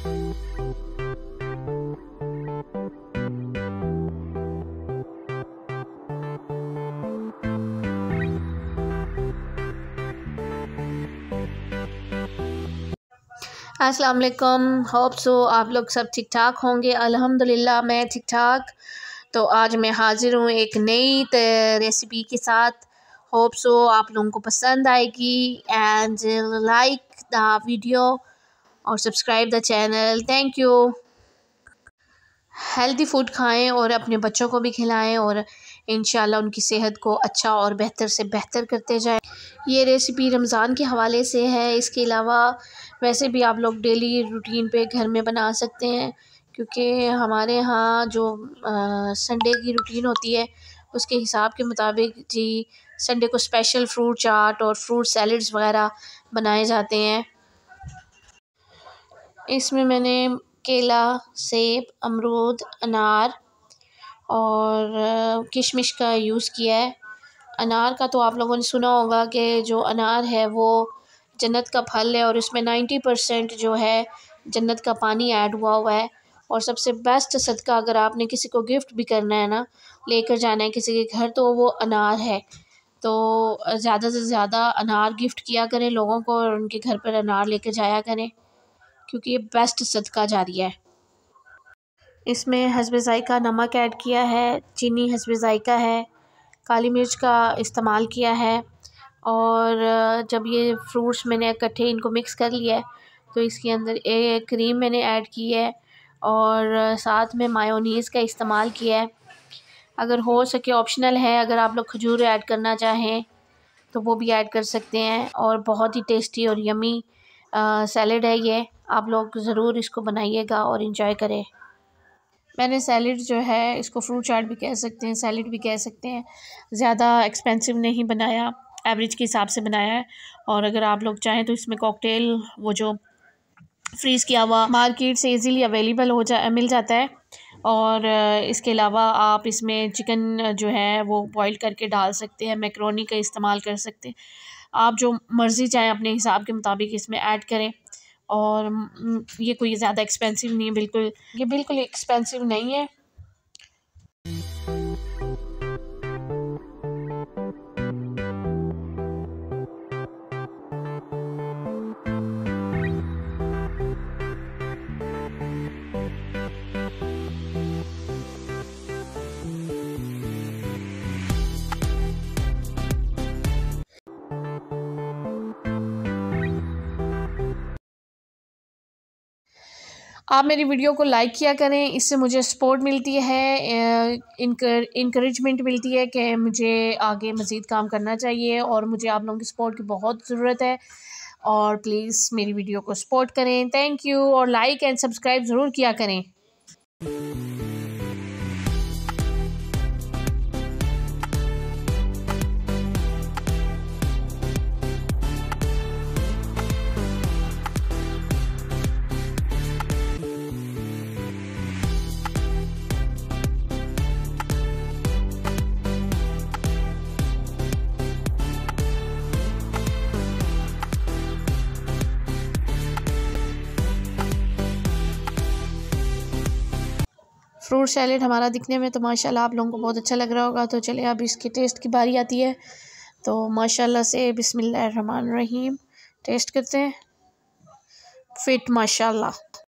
अस्सलाम वालेकुम, hope so आप लोग सब ठीक ठाक होंगे। अल्हम्दुलिल्लाह मैं ठीक ठाक। तो आज मैं हाज़िर हूँ एक नई रेसिपी के साथ। होप सो आप लोगों को पसंद आएगी। एंड लाइक द वीडियो और subscribe the channel. Thank you. Healthy food खाएं और अपने बच्चों को भी खिलाएं और इंशाल्लाह उनकी सेहत को अच्छा और बेहतर से बेहतर करते जाएं। ये रेसिपी रमज़ान के हवाले से है। इसके अलावा वैसे भी आप लोग डेली रूटीन पे घर में बना सकते हैं, क्योंकि हमारे यहाँ जो संडे की रूटीन होती है उसके हिसाब के मुताबिक जी संडे को स्पेशल फ्रूट चाट और फ्रूट सैलड्स वगैरह बनाए जाते हैं। इसमें मैंने केला, सेब, अमरूद, अनार और किशमिश का यूज़ किया है। अनार का तो आप लोगों ने सुना होगा कि जो अनार है वो जन्नत का फल है और इसमें 90% जो है जन्नत का पानी ऐड हुआ है। और सबसे बेस्ट सदका अगर आपने किसी को गिफ्ट भी करना है ना, लेकर जाना है किसी के घर, तो वो अनार है। तो ज़्यादा से ज़्यादा अनार गिफ्ट किया करें लोगों को और उनके घर पर अनार लेकर जाया करें, क्योंकि ये बेस्ट सदका जारिया है। इसमें हस्बे ज़ायका नमक ऐड किया है, चीनी हस्बे ज़ायका है, काली मिर्च का इस्तेमाल किया है। और जब ये फ्रूट्स मैंने इकट्ठे इनको मिक्स कर लिया है तो इसके अंदर एक क्रीम मैंने ऐड की है और साथ में मायोनीज़ का इस्तेमाल किया है। अगर हो सके ऑप्शनल है, अगर आप लोग खजूर ऐड करना चाहें तो वो भी ऐड कर सकते हैं। और बहुत ही टेस्टी और यमी सैलड है ये। आप लोग ज़रूर इसको बनाइएगा और इन्जॉय करें। मैंने सैलड जो है इसको फ्रूट चाट भी कह सकते हैं, सैलड भी कह सकते हैं, ज़्यादा एक्सपेंसिव नहीं बनाया, एवरेज के हिसाब से बनाया है। और अगर आप लोग चाहें तो इसमें कॉकटेल वो जो फ्रीज़ किया हुआ मार्केट से इजीली अवेलेबल मिल जाता है। और इसके अलावा आप इसमें चिकन जो है वो बॉईल करके डाल सकते हैं, मैकरोनी का इस्तेमाल कर सकते हैं। आप जो मर्ज़ी चाहें अपने हिसाब के मुताबिक इसमें ऐड करें। और ये कोई ज़्यादा एक्सपेंसिव नहीं है, बिल्कुल एक्सपेंसिव नहीं है। आप मेरी वीडियो को लाइक किया करें, इससे मुझे सपोर्ट मिलती है, इंकरेजमेंट मिलती है कि मुझे आगे मज़ीद काम करना चाहिए और मुझे आप लोगों की सपोर्ट की बहुत ज़रूरत है। और प्लीज़ मेरी वीडियो को सपोर्ट करें। Thank you. और लाइक एंड सब्सक्राइब ज़रूर किया करें। फ्रूट सैलेड हमारा दिखने में तो माशाल्लाह आप लोगों को बहुत अच्छा लग रहा होगा। तो चलिए अब इसके टेस्ट की बारी आती है। तो माशाल्लाह से बिस्मिल्लाहिर्रहमानिर्रहीम टेस्ट करते हैं। फिट माशाल्लाह।